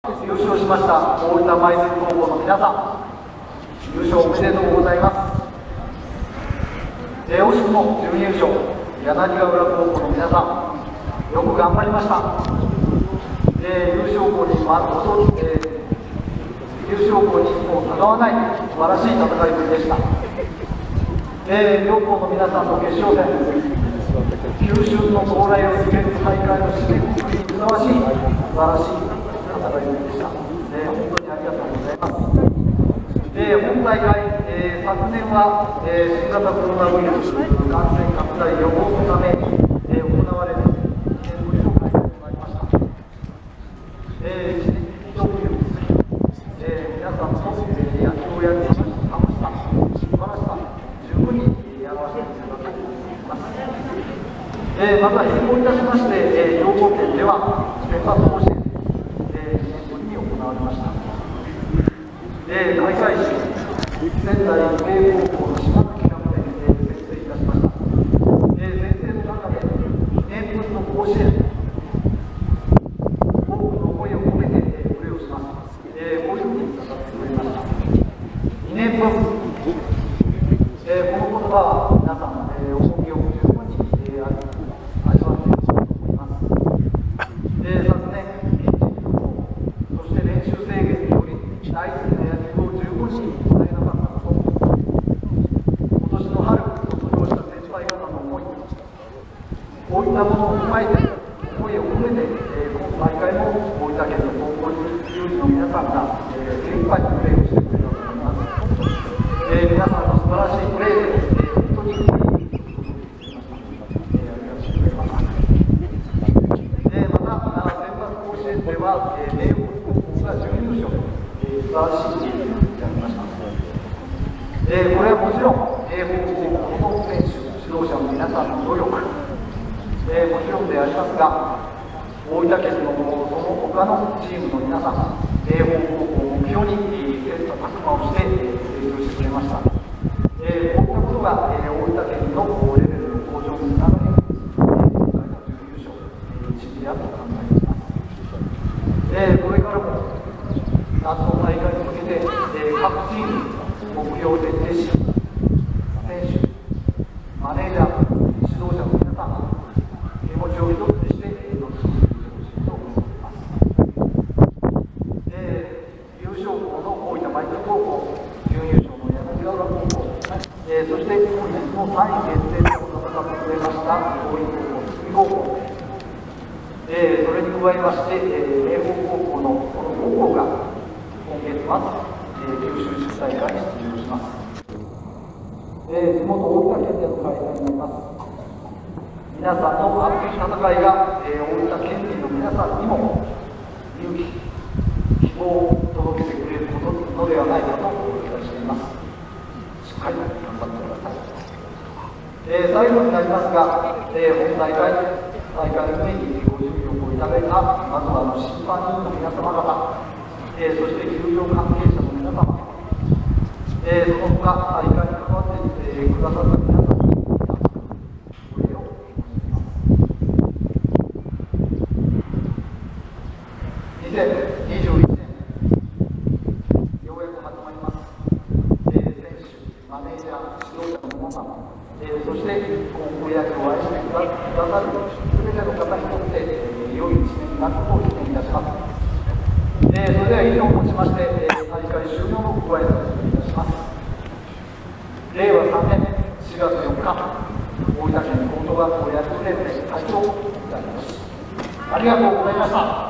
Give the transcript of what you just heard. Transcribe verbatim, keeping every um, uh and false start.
優勝しました大分舞鶴高校の皆さん、優勝おめでとうございます。えー、惜しくも準優勝、柳ヶ浦高校の皆さん、よく頑張りました。えー、優勝校に、まあえー、優勝校にもたがわない素晴らしい戦いぶりでした。えー、両校の皆さんの決勝戦、九州の到来を告げる大会の締めくくりにふさわしい素晴らしい戦いぶりでした。えー、本当にありがとうございます。えー、本大会、えー、昨年は、えー、新型コロナウイルス感染拡大予防のため、えー、行われるにねんぶりの開催となりました。えー、一日一冬、えー、皆さんの、えー、野球をやる楽しさ、素晴らしさ、十分にやらせていただきます。えー、また変更いたしまして、えー、兵庫県では選抜甲子園、えー、にねんぶりに行われました。えー、開会式、仙台育英高校の島崎キャプテンで宣誓いたしました。えー、宣誓の中でにねんぶりの甲子園、多くの思いを込めて、えー、プレーをします。えー、こういうふうに語ってくれました。にねんぶん、えー、この言葉は皆さん、えー、重みを十分に、えー、味わっていると思います。えー、昨年、そして練習制限により大好きな野球を十分に伝えなかったこと、今年の春卒業した先輩方の思い、こういったものを踏まえて、思いを込めて、えー、今大会も大分県の高校球児の皆さんが、えー、精一杯プレーをしてくれたと思います。えー、皆さんの素晴らしいプレーで、えー、本当にいいことができました。えー、ありがとうございます。えー、また、選抜甲子園では、えー、明豊高校が準優勝、えー、素晴らしいチームになりました。えー、これはもちろん、明豊高校の選手、指導者の皆さんの努力、えー、もちろんでありますが、大分県のその他のチームの皆さん、明豊高校を目標に、切磋琢磨をして、えー、提供してくれました。えー、こういったことが、えー、大分県のレベルの向上につながり、今回の準優勝、えー、一時だと考えています。えー、これからも夏の大会に向けて、えー、各チーム目標を徹底し、選手、マネージャー、指導者の皆さん、気持ちを一つにして、えー、取り組んでほしいと思っています。えー、優勝校の大分舞鶴高校、準優勝の柳ヶ浦高校、えー、そして本日もさんい決定戦を戦ってくれました大分高校、筑後高校、えー、それに加えまして、えー、明豊高校のこの高校が今月末、えー、九州市大会に出場します。えー、地元大分県での開催になります。皆さんの熱い戦いが、えー、大分県民の皆さんにも勇気、希望を届けてくれることのではないかと期待しています。しっかり頑張ってください。えー、最後になりますが、えー、本大会、大会の上にご準備をいただいた、まずはあの審判員の皆様方、えー、そして球場関係者の皆様、えー、その他大会に関わって、えー、くださった皆様にお礼を申し上げます。にせんにじゅういちねん、ようやく始まります。えー、選手、マネージャー、指導者の皆様、えー、そして高校野球を愛してくださるすべての方にとって、えー、良いいちねんになることを期待いたします。えー、それでは以上をもちまして、えー、大会終了のご挨拶をいたします。れいわさんねんしがつよっか、大分県高等学校野球連盟会長であります。ありがとうございました。